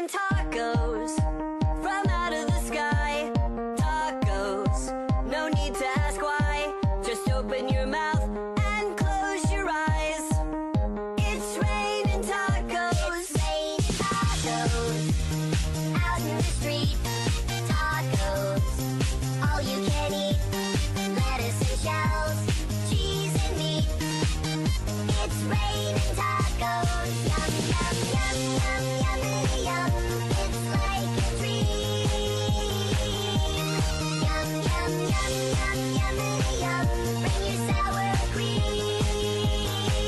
raining tacos from out of the sky. Tacos, no need to ask why. Just open your mouth and close your eyes. It's raining tacos. It's raining tacos out in the street. Tacos, all you can eat. Lettuce and shells, cheese and meat. It's raining tacos. Yum, yum, yum, yum, yummity yum. It's like a dream. Yum, yum, yum, yum, yummity yum. Bring your sour cream.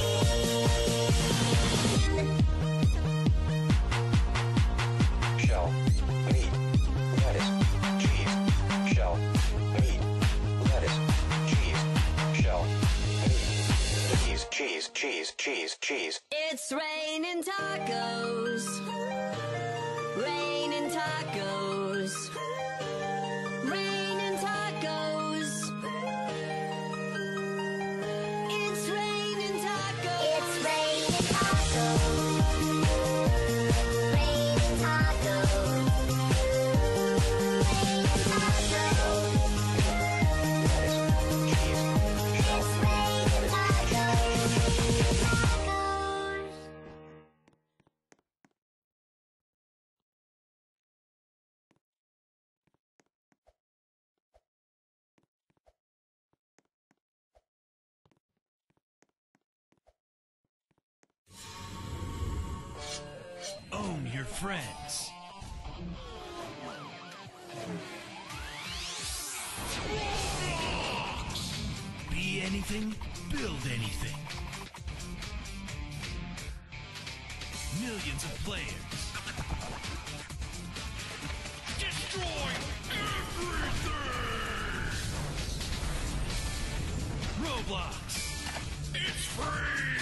Shell, meat, lettuce, cheese. Shell, meat, lettuce, cheese. Shell, meat, cheese, cheese, cheese, cheese. It's raining tacos. Raining tacos. Raining tacos. It's raining tacos. It's raining tacos. Raining tacos. Raining tacos. Cheese, It's raining tacos. Tacos. Own your friends. Be anything, build anything. Millions of players. Destroy everything! Roblox. It's free!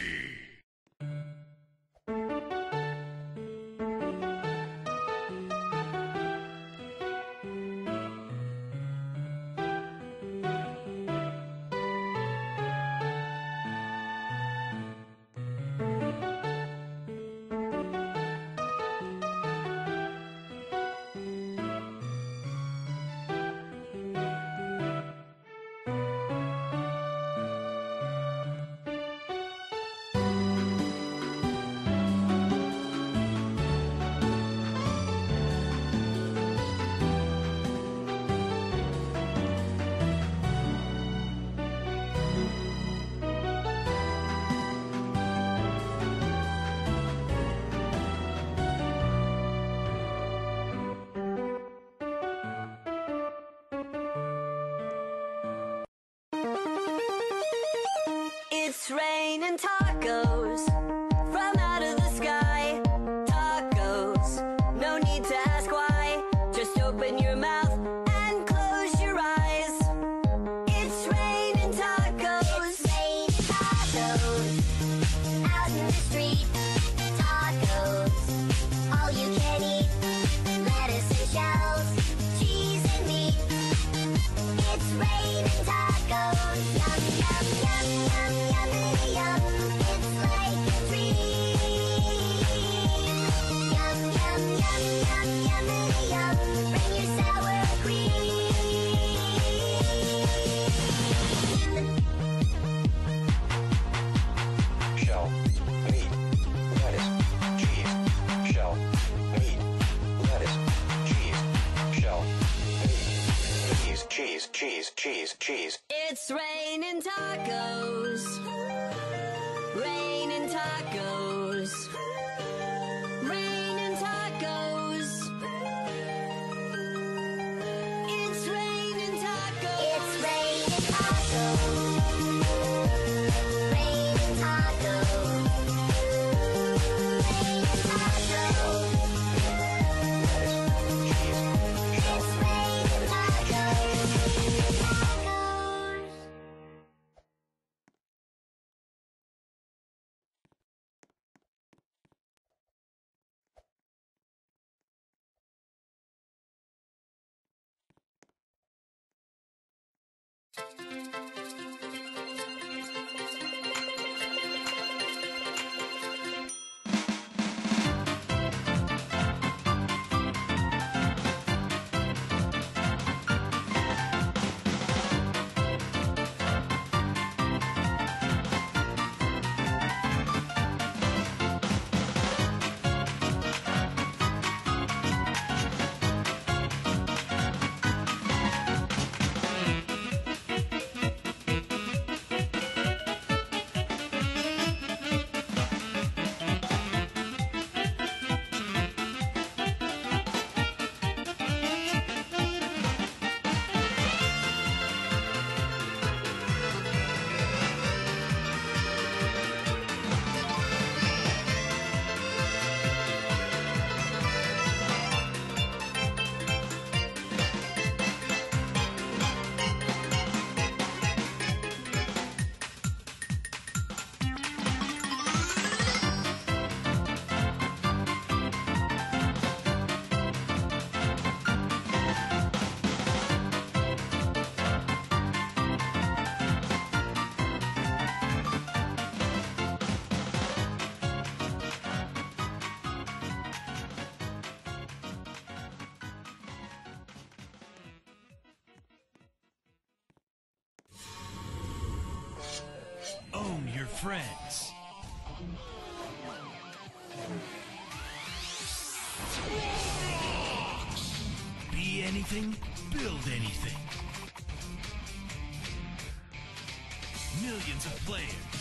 It's raining tacos from out of the sky. Tacos, no need to ask why. Just open your mouth and close your eyes. It's raining tacos. It's raining tacos out in the street. Tacos, all you can eat. Lettuce and shells, cheese and meat. It's raining tacos. Yum, yum, yum, yum, yummity yum. It's like a dream. Yum, yum, yum, yum, yummity yum. Bring your sour cream. Shell, meat, lettuce, cheese. Shell, meat, lettuce, cheese. Shell, meat, cheese, cheese, cheese, cheese. It's raining tacos. Raining tacos. Raining tacos. It's raining tacos. It's raining tacos. Raining tacos. Raining tacos. Cheese, shell, It's raining tacos. Tacos. friends. Be anything, build anything. Millions of players.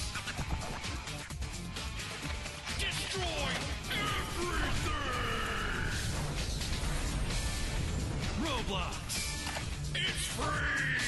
Destroy everything! Roblox. It's free!